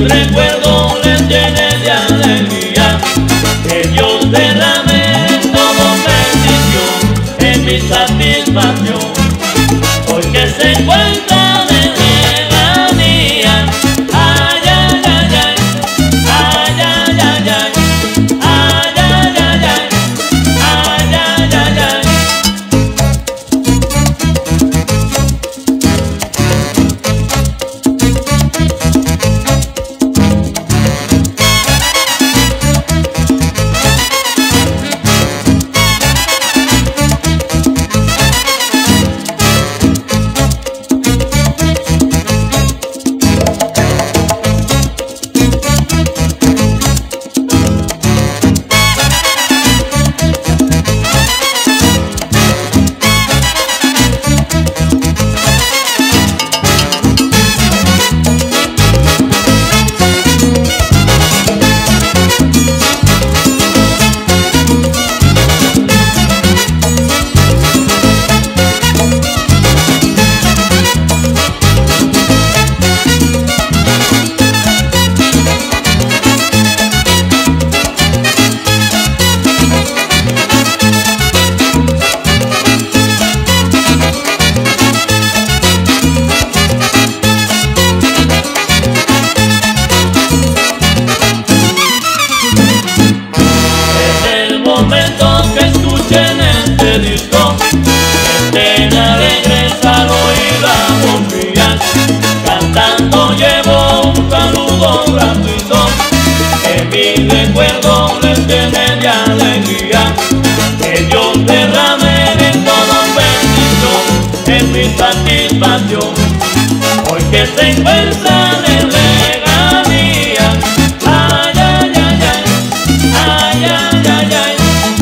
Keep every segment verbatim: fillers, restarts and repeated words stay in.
recuerdo les llene de alegría, que Dios derrame todo bendición en mi satisfacción, porque se encuentra de lejanía. Ay, ay, ay, ay, ay, ay, ay, ay, ay, ay, ay, ay, ay, ay, ay. Que escuchen este disco, estén alegres al oír la voz mía, cantando llevo un saludo gratuito, que mi recuerdo les llene de alegría, que Dios derrame en todo bendición en mi satisfacción, hoy que se encuentran en lejanía. Ay, ay, ay, ay, ay, ay, ay, ay.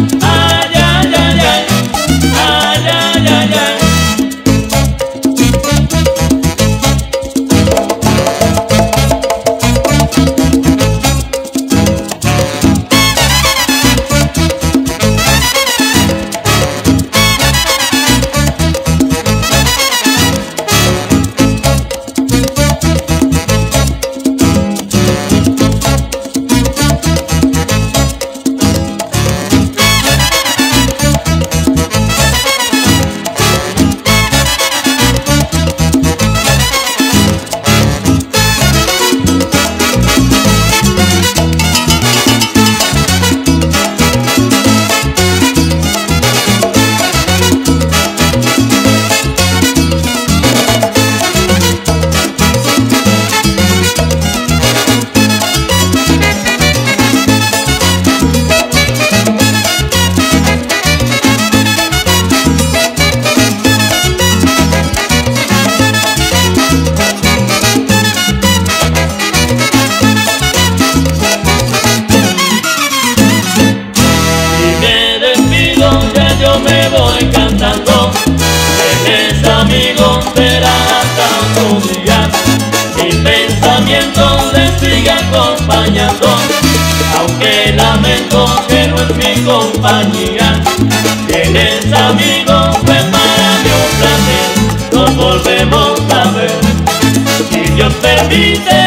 Me voy cantando, eres amigo, será hasta otro día. Mi pensamiento le sigue acompañando, aunque lamento que no es mi compañía. Eres amigo, fue para mí un placer, nos volvemos a ver, si Dios permite.